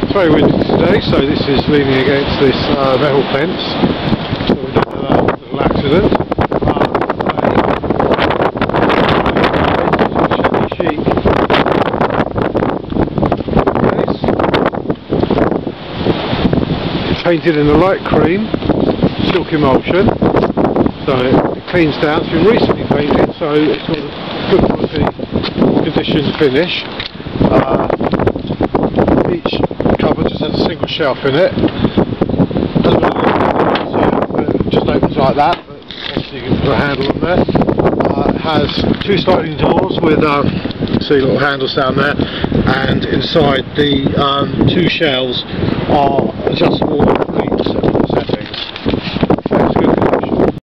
It's very windy today, so this is leaning against this metal fence. So we had a little accident. Chic. It's painted in a light cream silk emulsion, so it cleans down. It's been recently painted, so it's got a good quality condition finish. Each cover just has a single shelf in it. Doesn't really it just opens like that, but obviously you can put a handle on there. It has two sliding doors with see little handles down there, and inside the two shelves are adjustable